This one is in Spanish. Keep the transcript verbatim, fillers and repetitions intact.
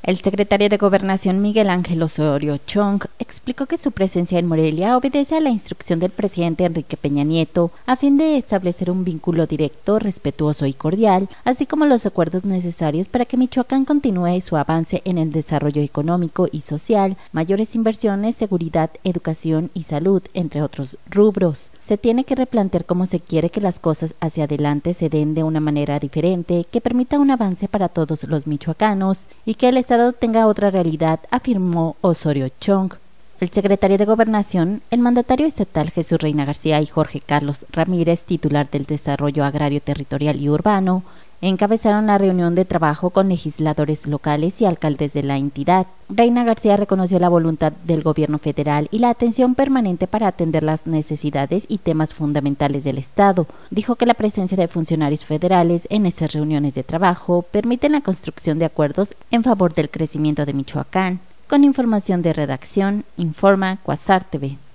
El secretario de Gobernación Miguel Ángel Osorio Chong explicó que su presencia en Morelia obedece a la instrucción del presidente Enrique Peña Nieto a fin de establecer un vínculo directo, respetuoso y cordial, así como los acuerdos necesarios para que Michoacán continúe su avance en el desarrollo económico y social, mayores inversiones, seguridad, educación y salud, entre otros rubros. Se tiene que replantear cómo se quiere que las cosas hacia adelante se den de una manera diferente, que permita un avance para todos los michoacanos y que el Estado tenga otra realidad, afirmó Osorio Chong. El secretario de Gobernación, el mandatario estatal Jesús Reina García y Jorge Carlos Ramírez, titular del Desarrollo Agrario Territorial y Urbano, encabezaron la reunión de trabajo con legisladores locales y alcaldes de la entidad. Reina García reconoció la voluntad del gobierno federal y la atención permanente para atender las necesidades y temas fundamentales del Estado. Dijo que la presencia de funcionarios federales en esas reuniones de trabajo permite la construcción de acuerdos en favor del crecimiento de Michoacán. Con información de redacción, informa Quasar T V.